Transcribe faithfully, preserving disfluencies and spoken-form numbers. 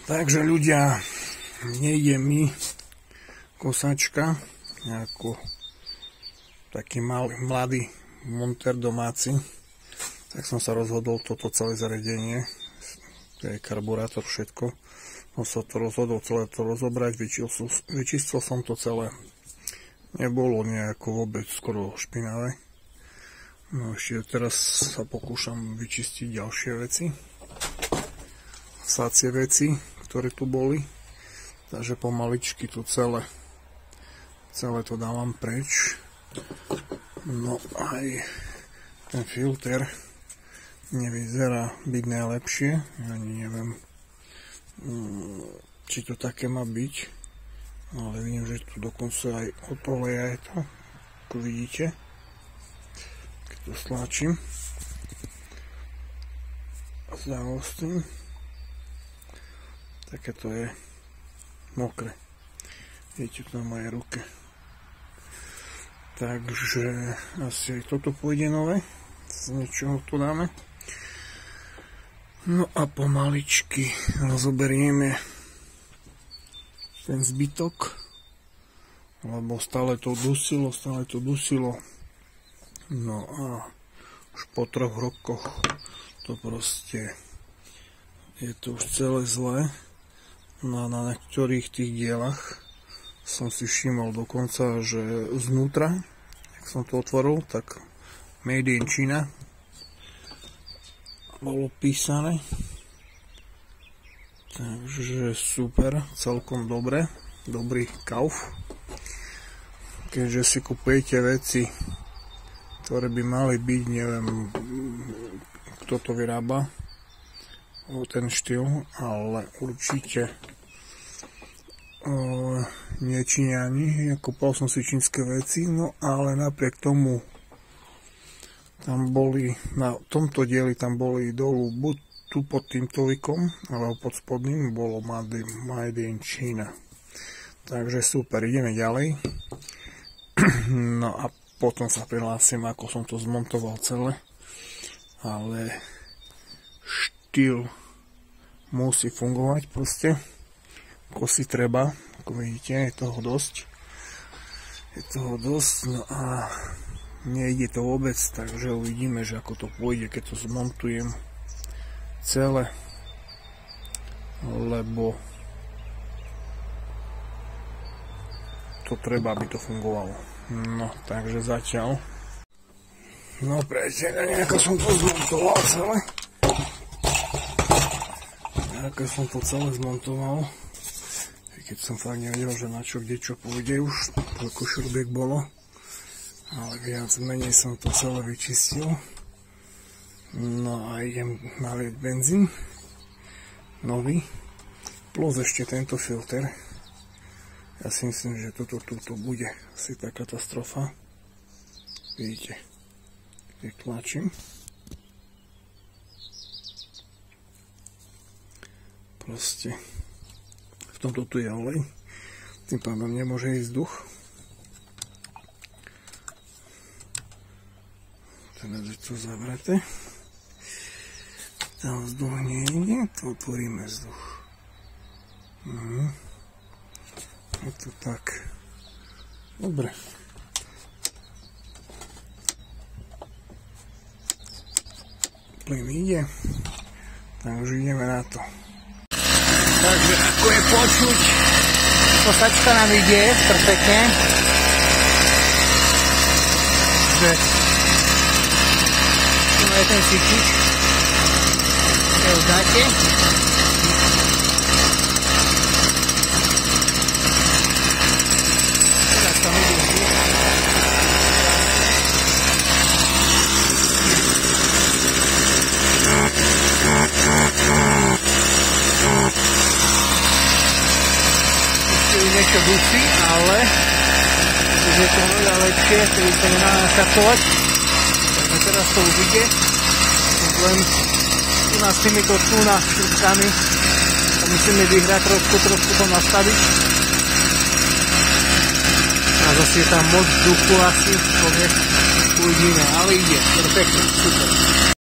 Takže ľudia, nejde mi kosačka, ako taký malý, mladý montér domáci, tak som sa rozhodol toto celé zariadenie, to je karburátor, všetko, som sa to rozhodol celé to rozobrať, vyčistil, vyčistil som to celé, nebolo nejako vôbec skoro špinavé. No ešte teraz sa pokúšam vyčistiť ďalšie veci, sacie veci, ktoré tu boli, takže pomaličky tu celé, celé to dávam preč. No aj ten filter nevyzerá byť najlepšie, ani neviem, či to také má byť, ale vidím, že tu dokonca aj od oleja je to, ako vidíte, keď to stlačím a zaostím, také to je mokré, vidíte to na mojej ruke. Takže asi aj toto pôjde nové, z niečoho tu dáme. No a pomaličky rozoberieme ten zbytok, lebo stále to dusilo, stále to dusilo. No a už po troch rokoch to proste je to už celé zlé. No a na niektorých tých dielach som si všimol dokonca, že znútra, jak som to otvoril, tak Made in China bolo písané. Takže super, celkom dobre, dobrý kauf. Keďže si kupujete veci, ktoré by mali byť, neviem, kto to vyrába, ten štýl, ale určite Uh, nie Číňani, kúpal som si čínske veci, no ale napriek tomu tam boli, na tomto dieli tam boli dolu, buď tu pod tým tolikom, alebo pod spodným bolo Made in China. Takže super, ideme ďalej. No a potom sa prihlásim, ako som to zmontoval celé, ale štýl musí fungovať proste. Kosy treba, ako vidíte, je toho dosť. Je toho dosť, no a nejde to vôbec, takže uvidíme, že ako to pôjde, keď to zmontujem celé, lebo to treba, aby to fungovalo. No, takže zatiaľ. No, priateľe, ako som to zmontoval celé. Ako som to celé zmontoval. Keď som fakt nevedel, že na čo, kde čo pôjde už, koľko šrubiek bolo, ale viac menej som to celé vyčistil. No a idem nalieť benzín, nový, plus ešte tento filter. Ja si myslím, že toto tuto bude asi tá katastrofa. Vidíte, keď tlačím. Proste v tomto tu je olej, tým pádom nemôže ísť vzduch. Teraz je to zavreté. Tam vzduch nejde, to otvoríme vzduch. Mhm. Je to tak. Dobre. Plyn ide, takže ideme na to. Takže ako je počuť, kosačka nám ide perfektne, že tu je ten cítič, to už dáte. Teraz tam ide. Niečo dusí, ale už je to veľa lepšie, ktorý sa nemá naštartovať. Takže teraz to už ide. Len u nás s týmito tu na šrubkami to musíme vyhrať trošku, trošku to nastaviť. A zase je tam moc vzduchu asi, to nech uvidíme, ale ide, perfektne, super.